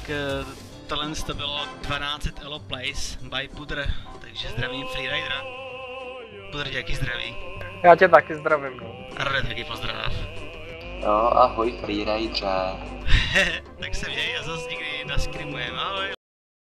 tohle to bylo 12 Elo Plays by Pudr, takže zdravím Freeridera. Pudr tě taky zdraví. Já tě taky zdravím, no. A Rode taky pozdrav. No, ahoj Freeridere. Tak se měj a zase někdy naskrimujeme, ahoj.